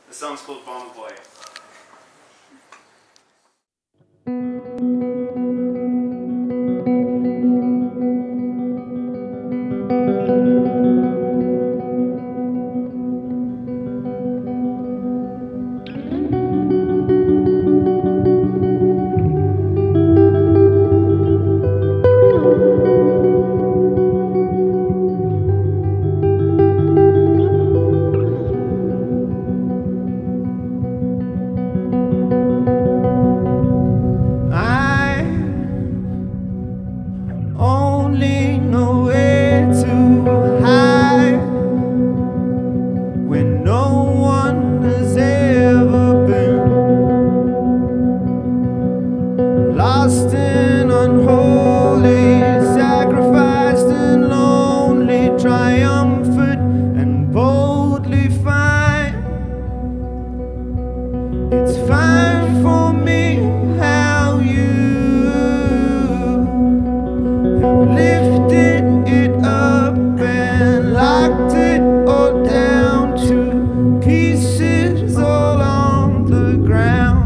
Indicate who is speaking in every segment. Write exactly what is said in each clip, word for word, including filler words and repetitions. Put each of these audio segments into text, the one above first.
Speaker 1: The song's called Bomber Boy.
Speaker 2: Lost and unholy, sacrificed and lonely, triumphant and boldly fine. It's fine for me how you have lifted it up and locked it all down to pieces all on the ground.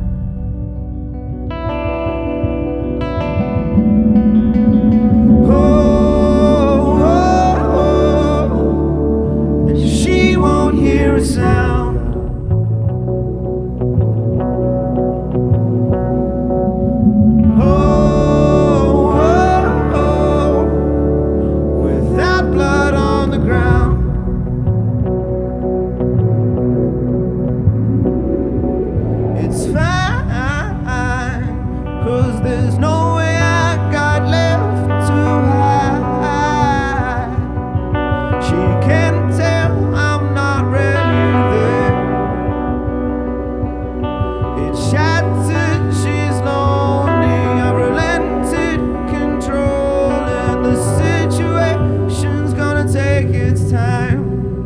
Speaker 2: Sound. Oh, oh, oh, without blood on the ground. It's fine, 'cause there's no way I got left to hide. She can't tell I'm not ready. Shattered, she's lonely, I've relented control, and the situation's gonna take its time.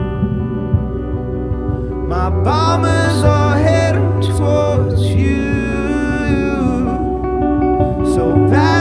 Speaker 2: My bombers are heading towards you, so bad.